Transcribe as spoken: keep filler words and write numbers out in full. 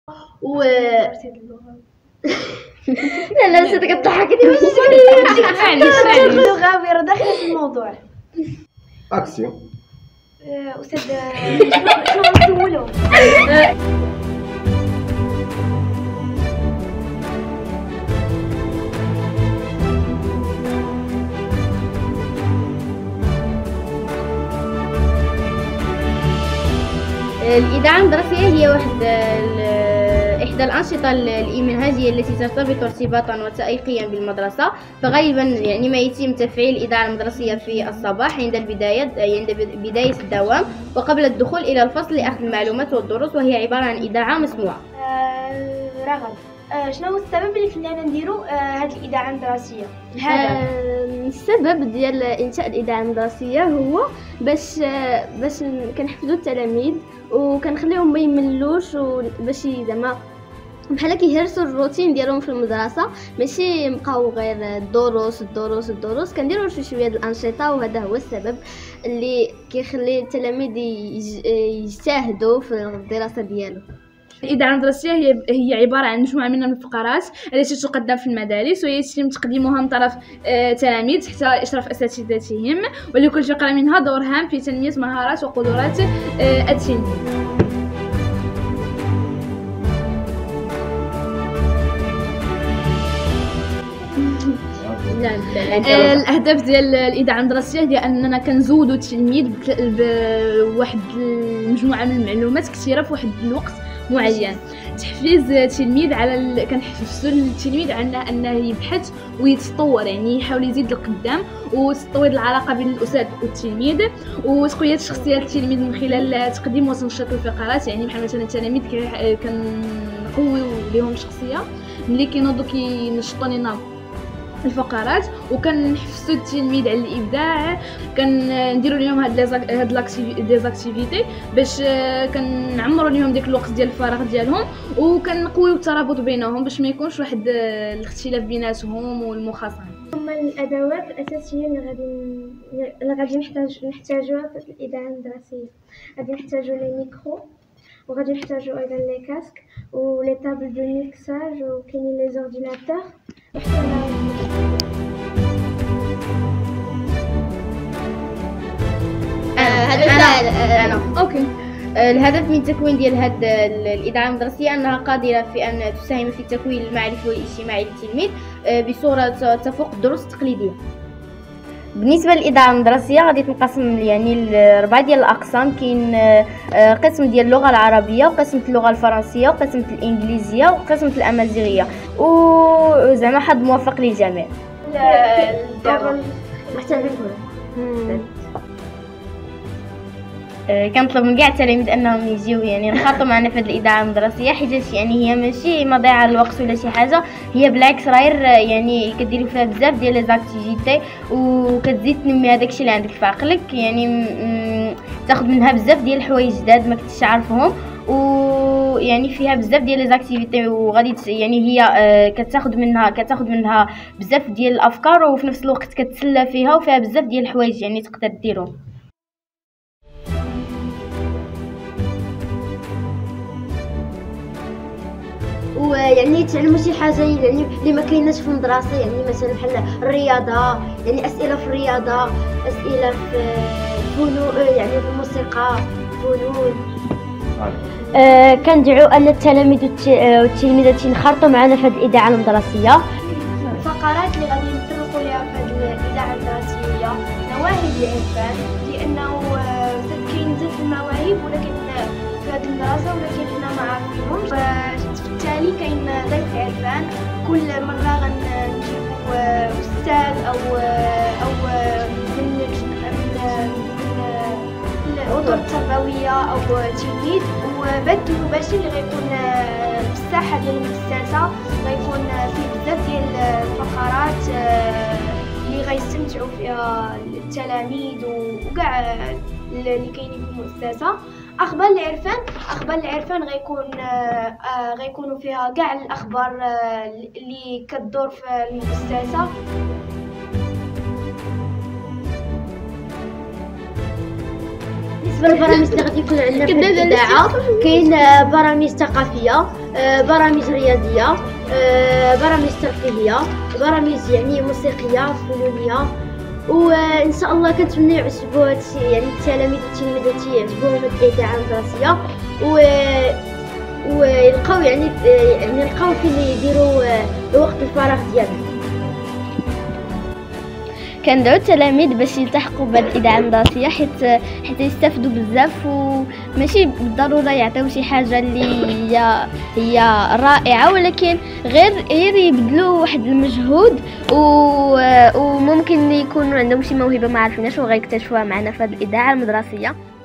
و لا لا نسيت كضحكني معليش اللغة ويرا داخلة في الموضوع. اكسيون. أستاذ شنو نسولو؟ الإذاعة المدرسية هي واحد إحدى الأنشطة الإيمنهاجية التي ترتبط ارتباطا وثائقيا بالمدرسة. فغالبا يعني ما يتم تفعيل الإذاعة المدرسية في الصباح عند البداية عند بداية الدوام وقبل الدخول إلى الفصل لأخذ المعلومات والدروس، وهي عبارة عن إذاعة مسموعة. آه رغد، آه شنو هو السبب اللي خلانا نديرو هذه آه الإذاعة المدرسية؟ الهدف. آه السبب ديال إنشاء الإذاعة المدرسية هو باش آه باش كنحفزوا التلاميذ وكنخليهم ما يملوش، وباش زعما بحال كيهرسوا الروتين ديالهم في المدرسه، ماشي يبقاو غير الدروس الدروس الدروس. كنديروا شي شويه ديال الانشطه، وهذا هو السبب اللي كيخلي التلاميذ يجتهدوا في الدراسه ديالهم. الإذاعة المدرسية هي هي عبارة عن مجموعة من الفقرات التي تقدم في المدارس، ويتم تقديمها من طرف تلاميذ تحت إشراف أساتذتهم، ولكل فقرة منها دور هام في تنمية مهارات وقدرات التلميذ. الاهداف ديال الاذاعه المدرسيه هي اننا كنزودوا التلميذ بواحد المجموعه من المعلومات كثيره في واحد الوقت معين. تحفيز التلميذ على ال... كنحفزوا التلميذ على انه يبحث ويتطور، يعني يحاول يزيد لقدام، وتطوير العلاقه بين الاستاذ والتلميذ، وتقويه شخصيه التلميذ من خلال تقديم وتنشيط الفقرات. يعني بحال مثلا التلاميذ كنقويو لهم الشخصيه ملي كينوضوا كينشطوا لنا الفقرات، وكنحفزوا التلميذ على الابداع. كنديروا لهم هاد هاد لاكتيفيتي باش كنعمروا لهم ديك الوقت ديال الفراغ ديالهم، وكنقويو الترابط بينهم باش ما يكونش واحد الاختلاف بيناتهم والمخاصمه. هما الادوات الاساسيه اللي غادي اللي غادي نحتاج نحتاجوها في الاذاعه المدرسيه. غادي نحتاجو لي ميكرو، وغادي نحتاجو ايضا لي كاسك ولي طابل دو ميكساج، وكاينين لي زورديناتور. أنا أوكي. الهدف من تكوين ديال هاد الإذاعة المدرسية أنها قادرة في أن تساهم في التكوين المعرفي والاجتماعي للتلميذ بصورة تفوق الدروس التقليدية. بالنسبه للاذاعه المدرسيه غادي تنقسم يعني لاربعه ديال الاقسام. كاين قسم ديال اللغه العربيه، وقسم اللغه الفرنسيه، وقسم الانجليزيه، وقسم الامازيغيه، وزعما حظ موفق للجميع. كنطلب من كاع التلاميذ انهم يجيو يعني ينخرطوا معنا في هذه الاذاعه المدرسيه، حيت يعني هي ماشي مضيعه للوقت ولا شي حاجه، هي بالعكس راير يعني كديروا فيها بزاف ديال لي زاكتيفيتي، وكتزيد تنمي هذاك الشيء اللي عندك في عقلك. يعني تاخذ منها بزاف ديال الحوايج جداد ما كنتش عارفهم، ويعني فيها بزاف ديال لي زاكتيفيتي، وغادي يعني هي كتاخذ منها كتاخذ منها بزاف ديال الافكار، وفي نفس الوقت كتسلى فيها، وفيها بزاف ديال الحوايج يعني تقدر ديرهم. ويعني يتعلموا شي حاجه يعني اللي ما كايناش في المدرسه، يعني مثلا بحال الرياضه، يعني اسئله في الرياضه، اسئله في الفنون، يعني في الموسيقى، فنون. آه كندعو ان التلاميذ والتلميذات ينخرطوا معنا في هذه الاذاعه المدرسيه. الفقرات اللي غادي نطرقوا لها في هذه الاذاعه المدرسيه مواهب العرفان، لانه كاين بزاف المواهب ولكن في هذه المدرسه ولكن حنا ما عارفينهمش، بالتالي كاين ضيف عرفان. كل مره غنجيبوا استاذ او او من من الاطر التربويه او تلميذ، وبث مباشر اللي غيكون في الساحه ديال المؤسسه، غيكون فيه بزاف ديال الفقرات اللي غيستمتعوا فيها التلاميذ وكاع اللي كاينين في المؤسسه. اخبار العرفان اخبار العرفان غيكون آه غيكونوا فيها كاع الاخبار آه اللي كتدور في المؤسسه. بالنسبه للبرامج اللي غادي يكون عندنا في الاذاعه كاين آه، برامج ثقافيه، آه، برامج رياضيه، آه، برامج ترفيهيه، برامج يعني موسيقيه فنونيه. وان شاء الله كنتمنى يعجبوا هادشي يعني التلاميذ والتلميذات يعجبوهم هاد الاذاعه المدرسيه و ويلقاو يعني يعني يلقاو فين يديروا وقت الفراغ ديالهم. كندعو التلاميذ باش يلتحقوا بهذه الاذاعه المدرسيه حيت حيت يستافدوا بزاف، وماشي بالضروره يعطيو شي حاجه اللي هي هي رائعه، ولكن غير غير يبذلوا واحد المجهود و... وممكن يكونوا عندهم شي موهبه ما عرفناش وغيكتشفوها معنا في هذه الاذاعه المدرسيه.